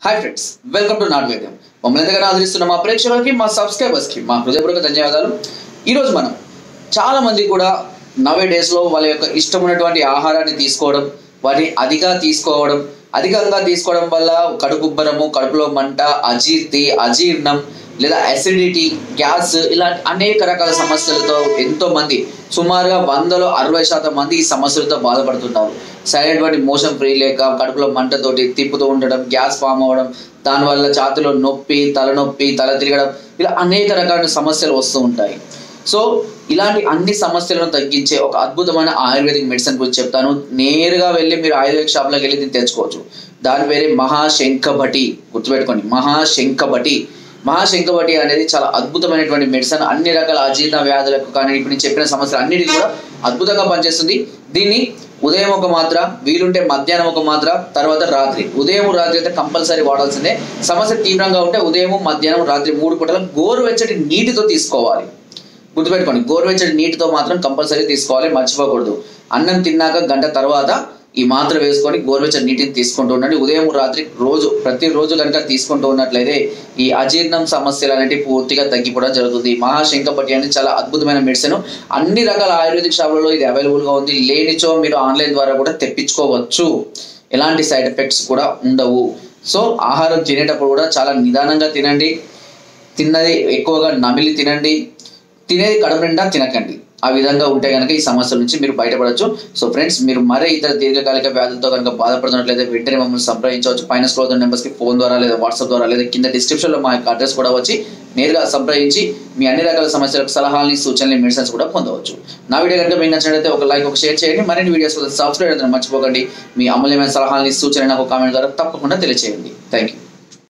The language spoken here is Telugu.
హాయ్ ఫ్రెండ్స్, వెల్కమ్ టు నాట్ వేద్యం. మమ్మల్ని ఎంతగానో ఆదరిస్తున్న మా ప్రేక్షకులకి, మా సబ్స్క్రైబర్స్కి మా హృదయపూర్వక ధన్యవాదాలు. ఈరోజు మనం చాలా మంది కూడా నవే డేస్లో వాళ్ళ యొక్క ఇష్టమైనటువంటి ఆహారాన్ని తీసుకోవడం, వాటిని అధికంగా తీసుకోవడం వల్ల కడుపుబ్బరము, కడుపులో మంట, అజీర్ణం లేదా అసిడిటీ, గ్యాస్ ఇలాంటి అనేక రకాల సమస్యలతో ఎంతో మంది సుమారుగా 100లో 60% మంది ఈ సమస్యలతో బాధపడుతున్నారు. సరైనటువంటి మోషన్ ఫ్రీ లేక, కడుపులో మంటతోటి తిప్పుతూ ఉండడం, గ్యాస్ ఫామ్ అవ్వడం, దానివల్ల ఛాతీలో నొప్పి, తలనొప్పి, తల తిరగడం, ఇలా అనేక రకాల సమస్యలు వస్తూ ఉంటాయి. సో ఇలాంటి అన్ని సమస్యలను తగ్గించే ఒక అద్భుతమైన ఆయుర్వేదిక్ మెడిసిన్ గురించి చెప్తాను. నేరుగా వెళ్ళి మీరు ఆయుర్వేదిక్ షాప్లోకి వెళ్ళి దీన్ని తెచ్చుకోవచ్చు. దాని పేరే మహాశంఖభటి. గుర్తుపెట్టుకోండి, మహాశంఖభటి అనేది చాలా అద్భుతమైనటువంటి మెడిసిన్. అన్ని రకాల అజీర్ణ వ్యాధులకు కానీ ఇప్పుడు నేను చెప్పిన సమస్యలు అన్నిటికీ కూడా అద్భుతంగా పనిచేస్తుంది. దీన్ని ఉదయం ఒక మాత్ర, వీలుంటే మధ్యాహ్నం ఒక మాత్ర, తర్వాత రాత్రి. ఉదయం రాత్రి అయితే కంపల్సరీ వాడాల్సిందే. సమస్య తీవ్రంగా ఉంటే ఉదయం, మధ్యాహ్నం, రాత్రి 3 పూటలు గోరువెచ్చటి నీటితో తీసుకోవాలి. గుర్తుపెట్టుకోండి, గోరువెచ్చటి నీటితో మాత్రం కంపల్సరీ తీసుకోవాలి, మర్చిపోకూడదు. అన్నం తిన్నాక గంట తర్వాత ఈ మాత్ర వేసుకొని గోరువెచ్చని నీటిని తీసుకుంటూ ఉండండి. ఉదయం రాత్రి ప్రతిరోజు కనుక తీసుకుంటూ ఉన్నట్లయితే ఈ అజీర్ణం సమస్యలు అనేవి పూర్తిగా తగ్గిపోవడం జరుగుతుంది. మహాశంఖభటి అనేది చాలా అద్భుతమైన మెడిసిన్. అన్ని రకాల ఆయుర్వేదిక్ షాపులలో ఇది అవైలబుల్గా ఉంది. లేనిచో మీరు ఆన్లైన్ ద్వారా కూడా తెప్పించుకోవచ్చు. ఎలాంటి సైడ్ ఎఫెక్ట్స్ కూడా ఉండవు. సో ఆహారం తినేటప్పుడు కూడా చాలా నిదానంగా తినండి. తిన్నది ఎక్కువగా నమిలి తినండి. తినేది కడుపు నిండా తినకండి. ఆ విధంగా ఉంటే కనుక ఈ సమస్యల నుంచి మీరు బయటపడవచ్చు. సో ఫ్రెండ్స్, మీరు మరే ఇతర దీర్ఘకాలిక వ్యాధులతో కనుక బాధపడుతున్నట్లయితే వెంటనే మమ్మల్ని సంప్రదించవచ్చు. పైన స్క్రోల్ అవుతున్న నెంబర్స్కి ఫోన్ ద్వారా లేదా వాట్సాప్ ద్వారా లేదా కింద డిస్క్రిప్షన్లో మా యొక్క అడ్రస్ కూడా వచ్చి నేరుగా సంప్రదించి మీ అన్ని రకాల సమస్యలకు సలహాలని, సూచనలు, మెడిసిన్స్ కూడా పొందవచ్చు. నా వీడియో కనుక మీకు నచ్చినట్లయితే ఒక లైక్, ఒక షేర్ చేయండి. మరిన్ని వీడియోస్ సబ్స్క్రైబ్ అయితే మర్చిపోకండి. మీ అమూల్యమైన సలహాలని, సూచనలు నాకు కామెంట్ ద్వారా తప్పకుండా తెలియజేయండి. Thank you.